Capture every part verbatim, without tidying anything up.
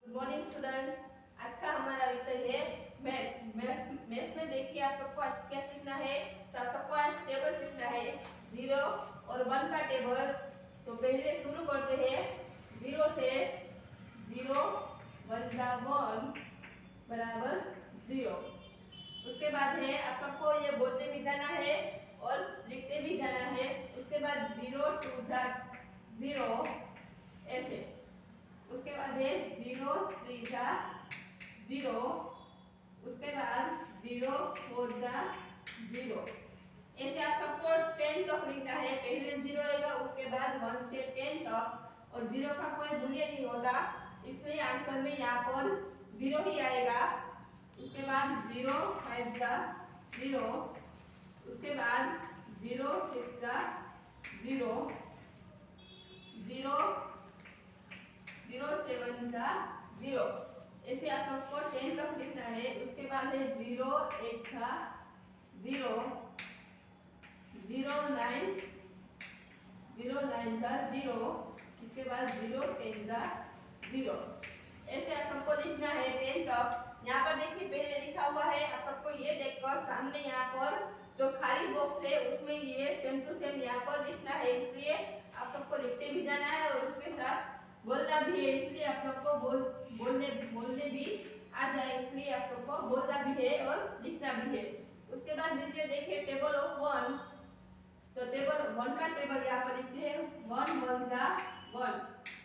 Good morning students. आज का हमारा विषय है मैथ। मैथ मैथ में देखिए आप सबको आज क्या सीखना है। तो आप सबको आज टेबल सीखना है, जीरो और वन का टेबल। तो पहले शुरू करते हैं जीरो से। जीरो वन का वन बराबर जीरो। उसके बाद है आप सबको ये बोलते भी जाना है और लिखते भी जाना है। उसके बाद जीरो टू जा जीरो ऐसे। उसके बाद है जीरो थ्री जा जीरो। उसके बाद जीरो फोर जा जीरो। ऐसे आप सबको टेन तक लिखना है। पहले जीरो आएगा, उसके बाद वन से टेन तक, और जीरो का कोई मूल्य नहीं होगा, इसलिए आंसर में यहाँ पर जीरो ही आएगा। उसके बाद जीरो फाइव जा जीरो। उसके बाद जीरो सिक्स जा जीरो। जीरो जीरो सेवन का जीरो। ऐसे आप सबको टेन तक लिखना है। उसके बाद है जीरो एट का zero. Zero nine zero nine का जीरो। उसके बाद जीरो टेन का जीरो। ऐसे आप सबको लिखना है टेन तक। यहाँ पर देखिए पहले लिखा हुआ है, आप सबको ये देखकर सामने यहाँ पर जो खाली बॉक्स है उसमें ये सेम टू सेम यहाँ पर लिखना है, इसलिए आप सबको लिखते भी जाना है और उसके साथ बोलना भी है, इसलिए आप सबको बोल बोलने बोलने भी आ जाए, इसलिए आप सबको बोलना भी है और लिखना भी है। उसके बाद नीचे देखिए टेबल ऑफ वन। तो टेबल वन का टेबल यहाँ पर लिखते हैं, वन वन जा वन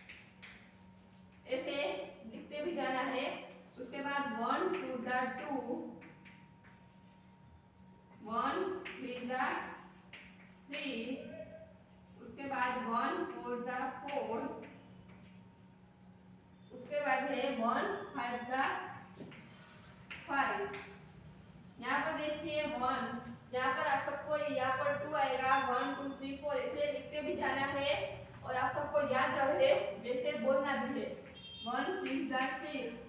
ऐसे लिखते भी जाना है। उसके बाद वन टू जा टू। वन थ्री जा थ्री। उसके बाद वन फोर जा फोर। उसके बाद है वन फाइव जा फाइव। यहाँ पर देखिए वन, यहाँ पर आप सबको यहाँ पर टू आएगा, वन टू थ्री फोर ऐसे लिखते भी जाना है और आप सबको याद रहे वैसे बोलना भी है। वन सिक्स जा सिक्स।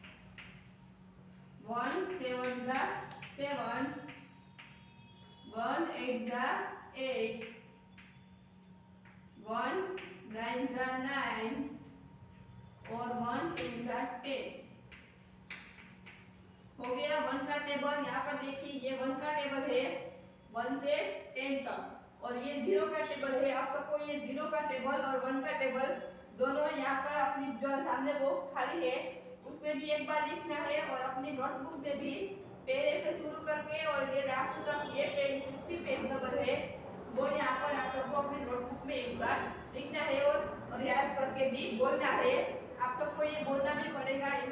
वन सेवन जा सेवन। वन एट जा एट। वन नाइन जा नाइन और वन टेन का टेन। हो गया वन का टेबल। यहाँ पर देखिए ये वन का टेबल है वन से टेन तक, और ये जीरो का टेबल है। आप सबको ये जीरो का टेबल और वन का टेबल दोनों यहाँ पर अपनी जो सामने बॉक्स खाली है उसमें भी एक बार लिखना है, और अपनी नोटबुक में भी पहले से शुरू करके और ये लास्ट तक ये पेज सिक्सटी पेज नंबर है वो यहाँ पर आप सबको अपनी नोटबुक में एक बार लिखना है और, और याद करके भी बोलना है। आप सबको ये बोलना भी पड़ेगा।